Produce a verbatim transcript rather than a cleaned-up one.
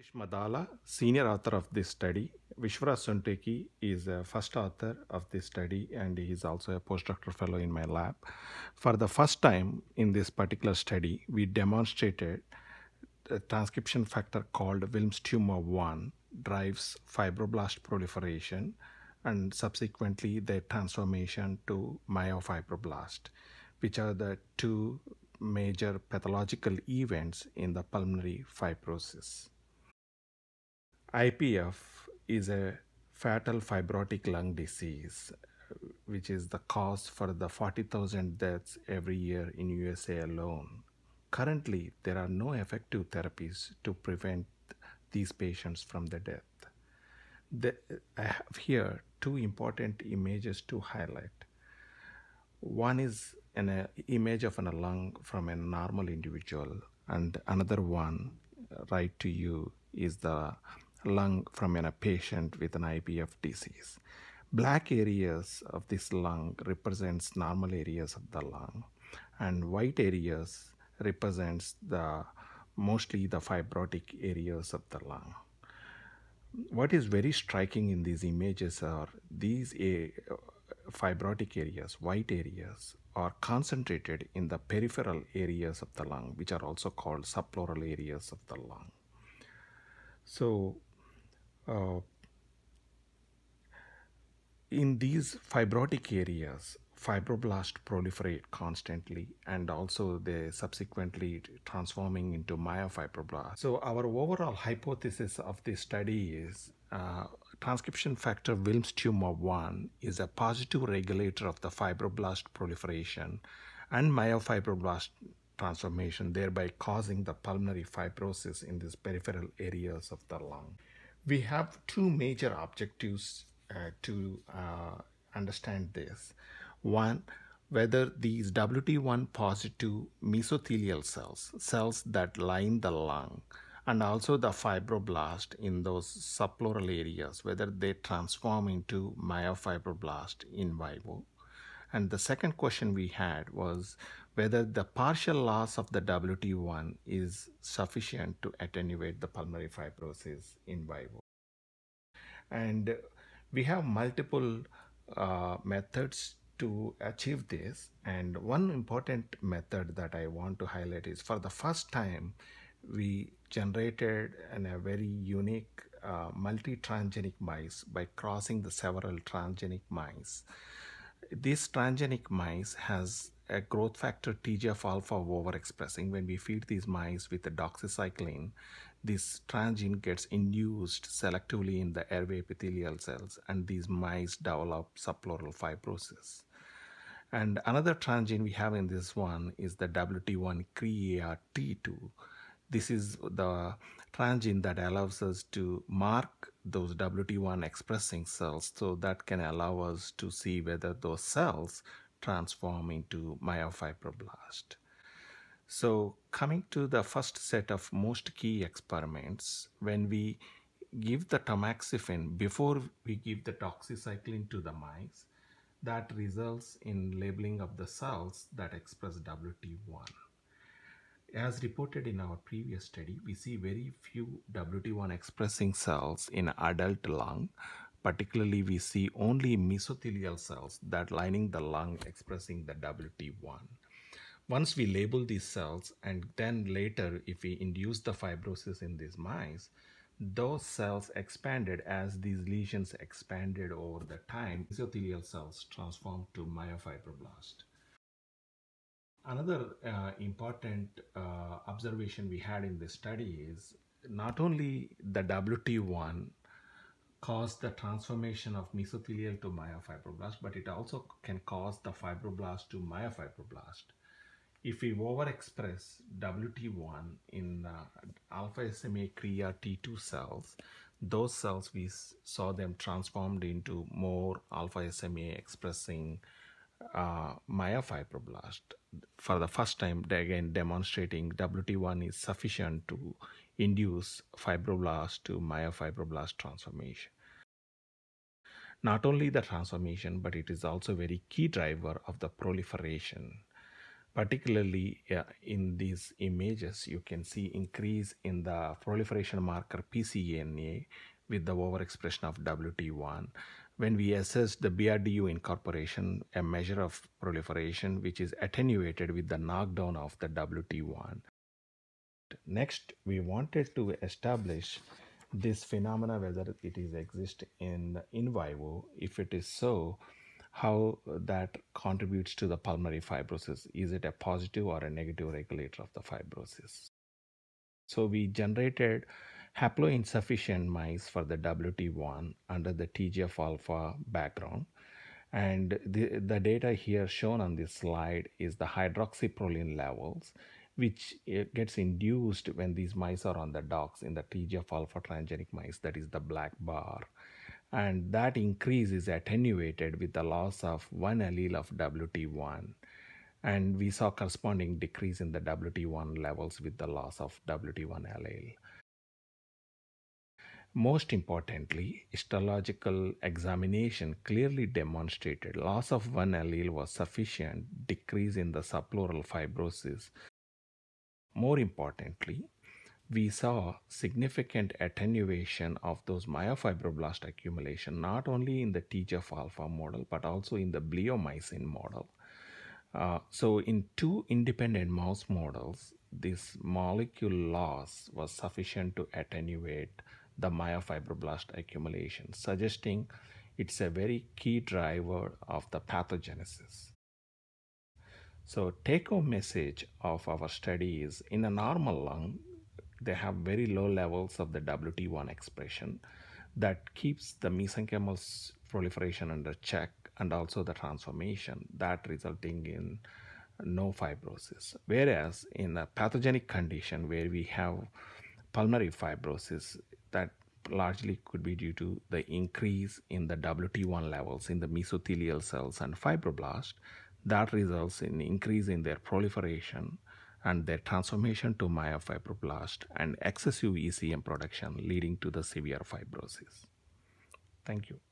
Satish Madala, senior author of this study. Vishwara Sunteki is a first author of this study and he is also a postdoctoral fellow in my lab. For the first time in this particular study, we demonstrated a transcription factor called Wilms tumor one drives fibroblast proliferation and subsequently their transformation to myofibroblast, which are the two major pathological events in the pulmonary fibrosis. I P F is a fatal fibrotic lung disease, which is the cause for the forty thousand deaths every year in U S A alone. Currently, there are no effective therapies to prevent these patients from the death. The, I have here two important images to highlight. One is an uh, image of a lung from a normal individual, and another one, uh, right to you, is the lung from a patient with an I P F disease. Black areas of this lung represents normal areas of the lung, and white areas represents the mostly the fibrotic areas of the lung. What is very striking in these images are these a, fibrotic areas, white areas, are concentrated in the peripheral areas of the lung, which are also called subpleural areas of the lung. So, uh, in these fibrotic areas, fibroblasts proliferate constantly and also they subsequently transforming into myofibroblast. So our overall hypothesis of this study is uh, transcription factor Wilms tumor one is a positive regulator of the fibroblast proliferation and myofibroblast transformation, thereby causing the pulmonary fibrosis in these peripheral areas of the lung. We have two major objectives uh, to uh, understand this. One, whether these W T one positive mesothelial cells, cells that line the lung, and also the fibroblast in those subpleural areas, whether they transform into myofibroblast in vivo. And the second question we had was whether the partial loss of the W T one is sufficient to attenuate the pulmonary fibrosis in vivo. And we have multiple uh, methods to achieve this, and one important method that I want to highlight is for the first time we generated an, a very unique uh, multi-transgenic mice by crossing the several transgenic mice. This transgenic mice has a growth factor T G F alpha overexpressing. When we feed these mice with the doxycycline, this transgene gets induced selectively in the airway epithelial cells, and these mice develop subpleural fibrosis. And another transgene we have in this one is the W T one C R E A R T two. This is the transgene that allows us to mark those W T one expressing cells, so that can allow us to see whether those cells transform into myofibroblast. So coming to the first set of most key experiments, when we give the tamoxifen before we give the doxycycline to the mice, that results in labeling of the cells that express W T one. As reported in our previous study, we see very few W T one expressing cells in adult lung. Particularly, we see only mesothelial cells that lining the lung expressing the W T one. Once we label these cells, and then later if we induce the fibrosis in these mice, those cells expanded as these lesions expanded over the time. Mesothelial cells transform to myofibroblast. Another uh, important uh, observation we had in this study is not only the W T one caused the transformation of mesothelial to myofibroblast, but it also can cause the fibroblast to myofibroblast. If we overexpress W T one in uh, alpha S M A C R E A R T two cells, those cells we saw them transformed into more alpha S M A expressing uh, myofibroblast. For the first time, again demonstrating W T one is sufficient to induce fibroblast to myofibroblast transformation. Not only the transformation, but it is also a very key driver of the proliferation. Particularly uh, in these images, you can see increase in the proliferation marker P C N A with the overexpression of W T one. When we assess the B R D U incorporation, a measure of proliferation which is attenuated with the knockdown of the W T one. Next, we wanted to establish this phenomena, whether it is exist in in vivo. If it is so, how that contributes to the pulmonary fibrosis. Is it a positive or a negative regulator of the fibrosis? So we generated haploinsufficient mice for the W T one under the T G F alpha background. And the, the data here shown on this slide is the hydroxyproline levels, which gets induced when these mice are on the docks in the T G F alpha transgenic mice, that is the black bar. And that increase is attenuated with the loss of one allele of W T one. And we saw corresponding decrease in the W T one levels with the loss of W T one allele. Most importantly, histological examination clearly demonstrated loss of one allele was sufficient decrease in the subpleural fibrosis. More importantly, we saw significant attenuation of those myofibroblast accumulation, not only in the T G F alpha model, but also in the bleomycin model. Uh, so in two independent mouse models, this molecule loss was sufficient to attenuate the myofibroblast accumulation, suggesting it's a very key driver of the pathogenesis. So take-home message of our study is, in a normal lung, they have very low levels of the W T one expression that keeps the mesenchymal proliferation under check, and also the transformation, that resulting in no fibrosis. Whereas in a pathogenic condition where we have pulmonary fibrosis, that largely could be due to the increase in the W T one levels in the mesothelial cells and fibroblast, that results in increase in their proliferation and their transformation to myofibroblast and excessive E C M production, leading to the severe fibrosis. Thank you.